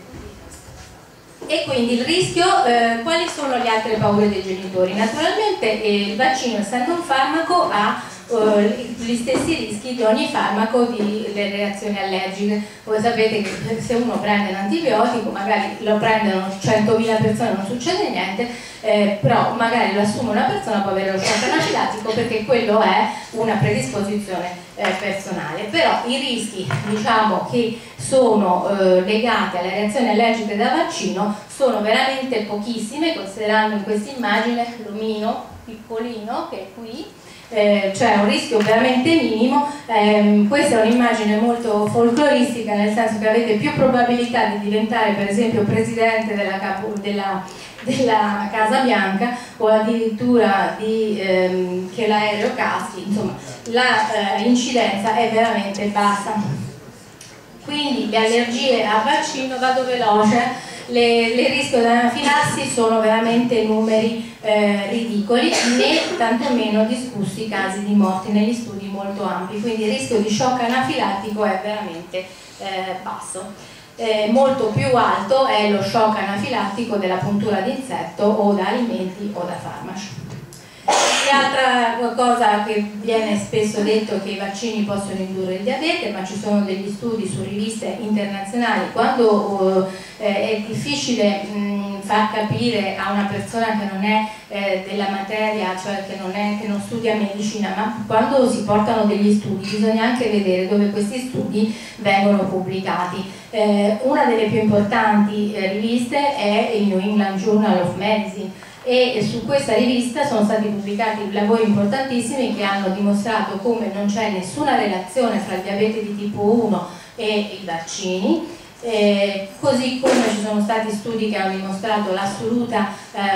E quindi il rischio, eh, quali sono le altre paure dei genitori? Naturalmente eh, il vaccino, essendo un farmaco, ha eh, gli stessi rischi di ogni farmaco di le reazioni allergiche. Voi sapete che se uno prende un antibiotico, magari lo prendono centomila persone, non succede niente, eh, però magari lo assume una persona, può avere lo shock anafilattico perché quello è una predisposizione eh, personale. Però i rischi, diciamo, che sono eh, legate alle reazioni allergiche da vaccino sono veramente pochissime, considerando in questa immagine l'omino piccolino che è qui, eh, cioè un rischio veramente minimo. Eh, questa è un'immagine molto folcloristica, nel senso che avete più probabilità di diventare per esempio presidente della, capo, della, della Casa Bianca o addirittura di, ehm, che l'aereo caschi, insomma l'incidenza eh, è veramente bassa. Quindi le allergie al vaccino, vado veloce, le, le rischio di anafilassi sono veramente numeri eh, ridicoli, né tantomeno discussi casi di morti negli studi molto ampi, quindi il rischio di shock anafilattico è veramente eh, basso. Eh, molto più alto è lo shock anafilattico della puntura di insetto o da alimenti o da farmaci. L'altra cosa che viene spesso detto è che i vaccini possono indurre il diabete, ma ci sono degli studi su riviste internazionali. Quando eh, è difficile mh, far capire a una persona che non è eh, della materia, cioè che non, è, che non studia medicina, ma quando si portano degli studi bisogna anche vedere dove questi studi vengono pubblicati. Eh, una delle più importanti eh, riviste è il New England Journal of Medicine, e su questa rivista sono stati pubblicati lavori importantissimi che hanno dimostrato come non c'è nessuna relazione fra il diabete di tipo uno e i vaccini, eh, così come ci sono stati studi che hanno dimostrato l'assoluta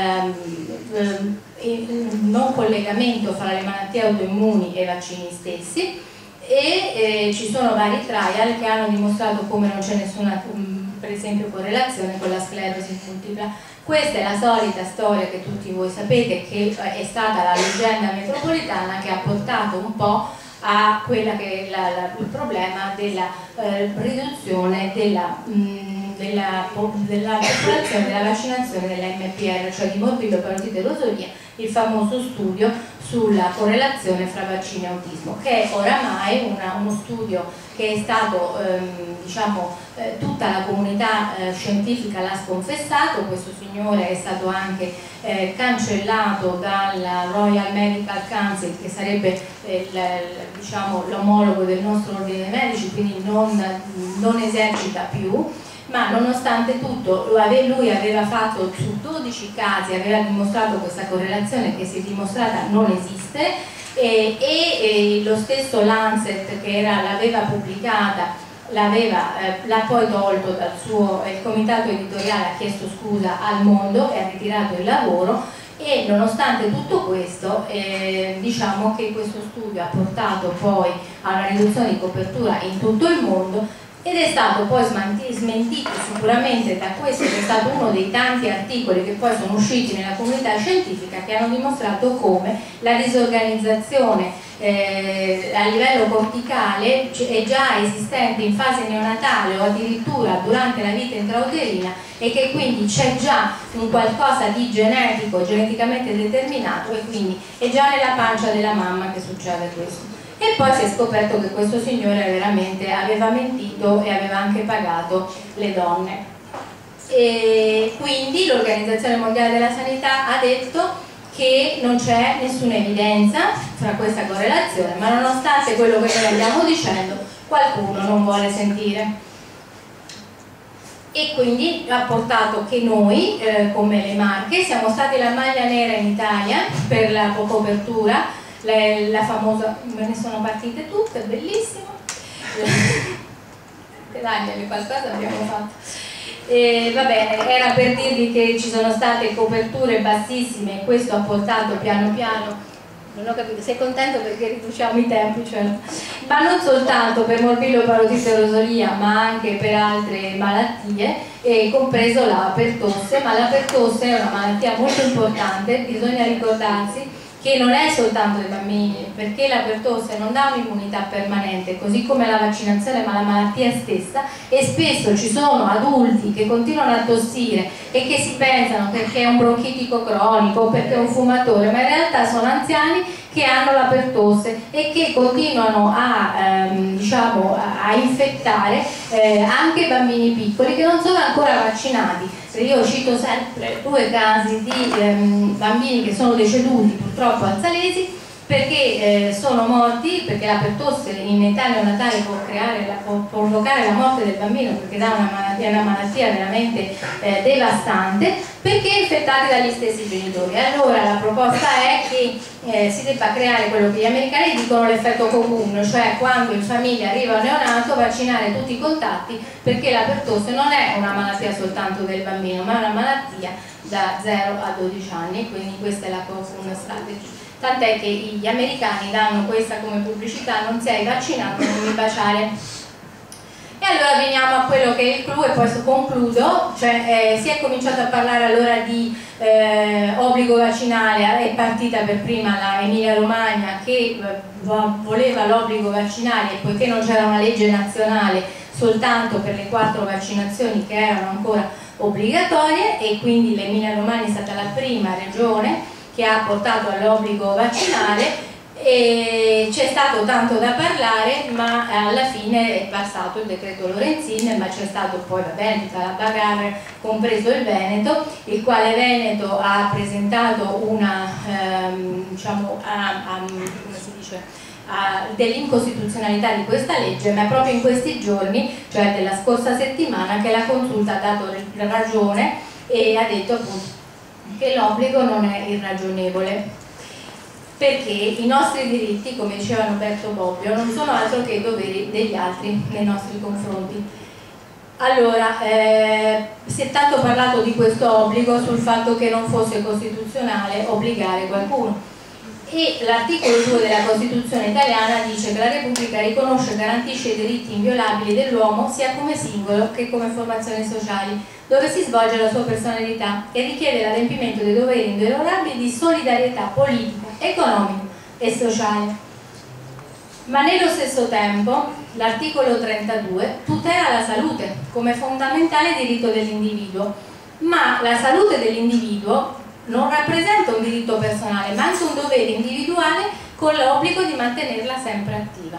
ehm, eh, non collegamento fra le malattie autoimmuni e i vaccini stessi, e eh, ci sono vari trial che hanno dimostrato come non c'è nessuna per esempio correlazione con la sclerosi multipla. Questa è la solita storia che tutti voi sapete, che è stata la leggenda metropolitana che ha portato un po' a quella che è la, la, il problema della eh, riduzione della, mh, della, della popolazione della vaccinazione dell'M P R, cioè di morbillo parotite rosolia, il famoso studio sulla correlazione fra vaccini e autismo, che è oramai una, uno studio che è stato, ehm, diciamo, eh, tutta la comunità eh, scientifica l'ha sconfessato. Questo signore è stato anche eh, cancellato dal Royal Medical Council, che sarebbe eh, diciamo, l'omologo del nostro ordine dei medici, quindi non, non esercita più. Ma nonostante tutto lui aveva fatto su dodici casi, aveva dimostrato questa correlazione che si è dimostrata non esiste, e, e, e lo stesso Lancet che l'aveva pubblicata l'aveva eh, l'ha poi tolto dal suo, il comitato editoriale ha chiesto scusa al mondo e ha ritirato il lavoro. E nonostante tutto questo, eh, diciamo che questo studio ha portato poi a una riduzione di copertura in tutto il mondo, ed è stato poi smentito sicuramente da questo, che è stato uno dei tanti articoli che poi sono usciti nella comunità scientifica, che hanno dimostrato come la disorganizzazione eh, a livello corticale è già esistente in fase neonatale o addirittura durante la vita intrauterina, e che quindi c'è già un qualcosa di genetico, geneticamente determinato, e quindi è già nella pancia della mamma che succede questo. E poi si è scoperto che questo signore veramente aveva mentito e aveva anche pagato le donne. E quindi l'Organizzazione Mondiale della Sanità ha detto che non c'è nessuna evidenza fra questa correlazione, ma nonostante quello che noi andiamo dicendo, qualcuno non vuole sentire. E quindi ha portato che noi, eh, come le Marche, siamo stati la maglia nera in Italia per la copertura. La, la famosa, me ne sono partite tutte, bellissimo. Daniele, qualcosa abbiamo fatto. E, va bene, era per dirvi che ci sono state coperture bassissime e questo ha portato piano piano, non ho capito, sei contento perché riduciamo i tempi, certo, ma non soltanto per morbillo parotite rosolia, ma anche per altre malattie, e compreso la pertosse. Ma la pertosse è una malattia molto importante, bisogna ricordarsi che non è soltanto dei bambini, perché la pertosse non dà un'immunità permanente, così come la vaccinazione, ma la malattia stessa, e spesso ci sono adulti che continuano a tossire e che si pensano perché è un bronchitico cronico, perché è un fumatore, ma in realtà sono anziani che hanno la pertosse e che continuano a, ehm, diciamo, a infettare eh, anche bambini piccoli che non sono ancora vaccinati. Io cito sempre due casi di ehm, bambini che sono deceduti purtroppo al Salesi perché eh, sono morti, perché la pertosse in età neonatale può, creare la, può provocare la morte del bambino, perché dà una malattia, una malattia veramente eh, devastante, perché infettati dagli stessi genitori. Allora la proposta è che eh, si debba creare quello che gli americani dicono l'effetto cocoon, cioè quando in famiglia arriva un neonato vaccinare tutti i contatti, perché la pertosse non è una malattia soltanto del bambino, ma è una malattia da zero a dodici anni, quindi questa è la cocoon strategy. Tant'è che gli americani danno questa come pubblicità: non sei vaccinato, non mi baciare. E allora veniamo a quello che è il clou, e poi concludo. Cioè, eh, si è cominciato a parlare allora di eh, obbligo vaccinale, è partita per prima la Emilia Romagna che eh, voleva l'obbligo vaccinale, e poiché non c'era una legge nazionale soltanto per le quattro vaccinazioni che erano ancora obbligatorie, e quindi l'Emilia Romagna è stata la prima regione che ha portato all'obbligo vaccinale. C'è stato tanto da parlare, ma alla fine è passato il decreto Lorenzin, ma c'è stato poi, va bene, tutta la bagarre, compreso il Veneto, il quale Veneto ha presentato una, ehm, diciamo, a, a, come si dice, dell'incostituzionalità di questa legge, ma proprio in questi giorni, cioè della scorsa settimana, che la Consulta ha dato ragione e ha detto appunto che l'obbligo non è irragionevole, perché i nostri diritti, come diceva Roberto Bobbio, non sono altro che i doveri degli altri nei nostri confronti. Allora, eh, si è tanto parlato di questo obbligo, sul fatto che non fosse costituzionale obbligare qualcuno, e l'articolo due della Costituzione italiana dice che la Repubblica riconosce e garantisce i diritti inviolabili dell'uomo sia come singolo che come formazioni sociali, dove si svolge la sua personalità, e richiede l'adempimento dei doveri inderogabili di solidarietà politica, economica e sociale. Ma nello stesso tempo l'articolo trentadue tutela la salute come fondamentale diritto dell'individuo, ma la salute dell'individuo non rappresenta un diritto personale, ma anche un dovere individuale con l'obbligo di mantenerla sempre attiva.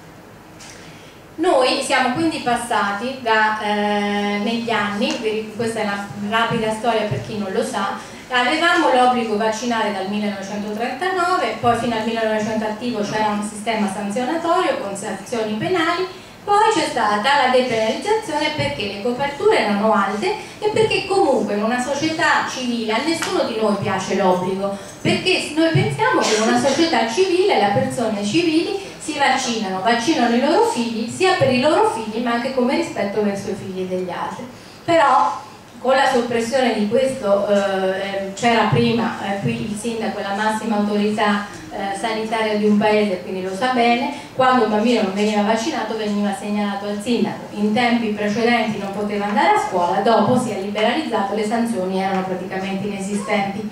Noi siamo quindi passati da, eh, negli anni, questa è una rapida storia per chi non lo sa, avevamo l'obbligo vaccinale dal millenovecentotrentanove, poi fino al millenovecento attivo c'era un sistema sanzionatorio con sanzioni penali, poi c'è stata la depenalizzazione perché le coperture erano alte e perché comunque in una società civile a nessuno di noi piace l'obbligo, perché noi pensiamo che in una società civile le persone civili si vaccinano, vaccinano i loro figli sia per i loro figli ma anche come rispetto verso i figli degli altri. Però con la soppressione di questo eh, c'era prima eh, qui il sindaco, la massima autorità eh, sanitaria di un paese, quindi lo sa bene, quando un bambino non veniva vaccinato veniva segnalato al sindaco, in tempi precedenti non poteva andare a scuola, dopo si è liberalizzato, le sanzioni erano praticamente inesistenti.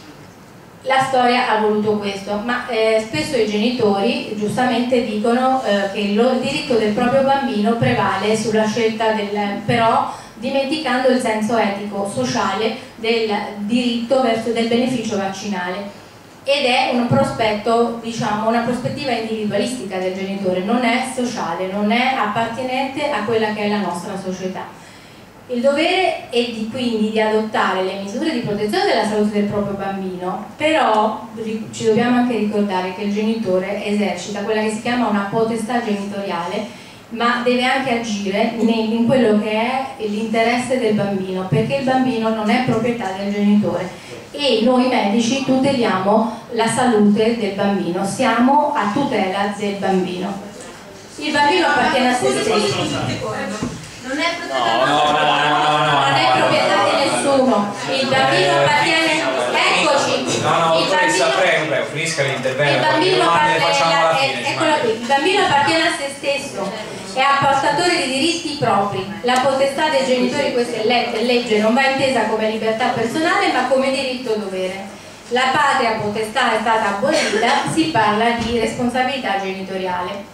La storia ha voluto questo, ma eh, spesso i genitori giustamente dicono eh, che il diritto del proprio bambino prevale sulla scelta del però dimenticando il senso etico, sociale del diritto verso del beneficio vaccinale, ed è un prospetto, diciamo, una prospettiva individualistica del genitore, non è sociale, non è appartenente a quella che è la nostra società. Il dovere è di, quindi di adottare le misure di protezione della salute del proprio bambino, però ci dobbiamo anche ricordare che il genitore esercita quella che si chiama una potestà genitoriale, ma deve anche agire in quello che è l'interesse del bambino, perché il bambino non è proprietà del genitore e noi medici tuteliamo la salute del bambino, siamo a tutela del bambino. Il bambino appartiene a se stesso. Non è No, no, no, no, no, non è proprietà di nessuno, il bambino appartiene, eccoci, no, no, il bambino, prego, prego, finisca l'intervento, il bambino appartiene, fine, eccola qui, il bambino appartiene a se stesso, è portatore di diritti propri, la potestà dei genitori, questa è legge, non va intesa come libertà personale ma come diritto dovere. La patria potestà è stata abolita, si parla di responsabilità genitoriale.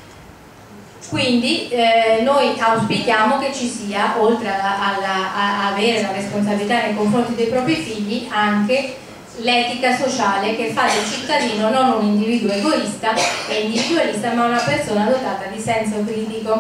Quindi eh, noi auspichiamo che ci sia, oltre alla, alla, a avere la responsabilità nei confronti dei propri figli, anche l'etica sociale che fa del cittadino non un individuo egoista e individualista, ma una persona dotata di senso critico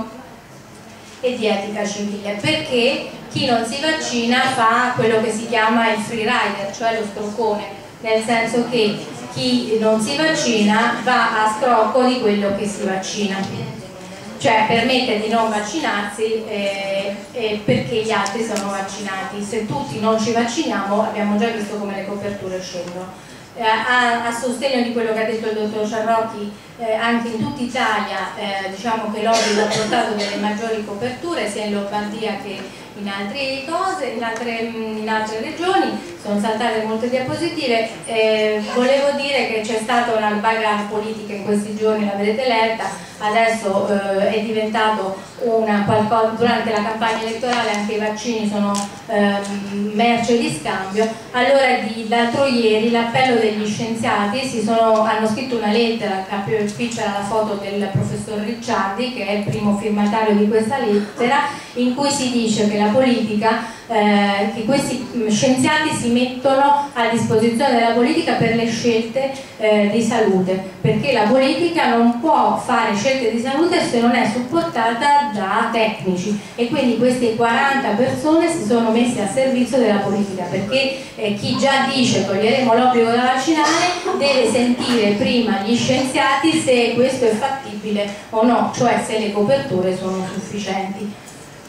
e di etica civile, perché chi non si vaccina fa quello che si chiama il free rider, cioè lo stroccone, nel senso che chi non si vaccina va a scrocco di quello che si vaccina, cioè permette di non vaccinarsi eh, eh, perché gli altri sono vaccinati. Se tutti non ci vacciniamo abbiamo già visto come le coperture scendono. Eh, a, a sostegno di quello che ha detto il dottor Ciarrocchi, eh, anche in tutta Italia eh, diciamo che l'obbligo ha portato delle maggiori coperture sia in Lombardia che in altre cose, in altre, in altre regioni, sono saltate molte diapositive. Eh, volevo dire che c'è stata una bagarre politica in questi giorni, l'avete letta, adesso eh, è diventato una qualcosa, durante la campagna elettorale anche i vaccini sono eh, merce di scambio. Allora l'altro ieri l'appello degli scienziati si sono, hanno scritto una lettera, qui c'era la foto del professor Ricciardi che è il primo firmatario di questa lettera, in cui si dice che la politica, eh, che questi scienziati si mettono a disposizione della politica per le scelte eh, di salute, perché la politica non può fare scelte di salute se non è supportata da tecnici, e quindi queste quaranta persone si sono messe a servizio della politica, perché eh, chi già dice toglieremo l'obbligo da vaccinare deve sentire prima gli scienziati se questo è fattibile o no, cioè se le coperture sono sufficienti.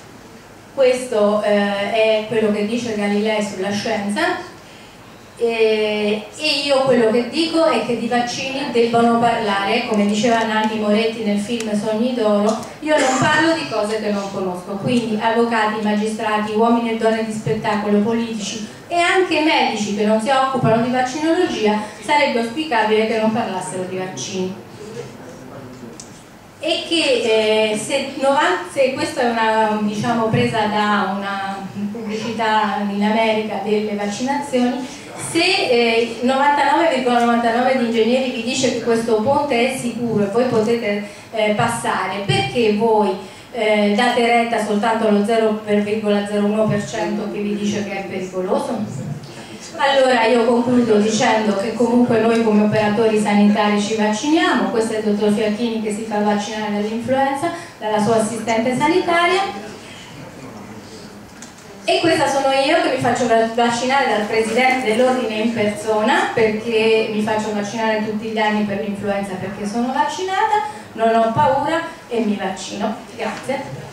Questo eh, è quello che dice Galilei sulla scienza, e, e io quello che dico è che di vaccini debbono parlare, come diceva Nanni Moretti nel film Sogni d'oro. Io non parlo di cose che non conosco, quindi avvocati, magistrati, uomini e donne di spettacolo, politici e anche medici che non si occupano di vaccinologia, sarebbe auspicabile che non parlassero di vaccini. E che eh, se, se questa è una, diciamo, presa da una pubblicità in America delle vaccinazioni, Se eh, il novantanove virgola novantanove di ingegneri vi dice che questo ponte è sicuro e voi potete eh, passare, perché voi eh, date retta soltanto allo zero virgola zero uno per cento che vi dice che è pericoloso? Allora io concludo dicendo che comunque noi come operatori sanitari ci vacciniamo. Questo è il dottor Fiacchini che si fa vaccinare dall'influenza dalla sua assistente sanitaria. E questa sono io che mi faccio vaccinare dal Presidente dell'Ordine in persona, perché mi faccio vaccinare tutti gli anni per l'influenza perché sono vaccinata, non ho paura e mi vaccino. Grazie.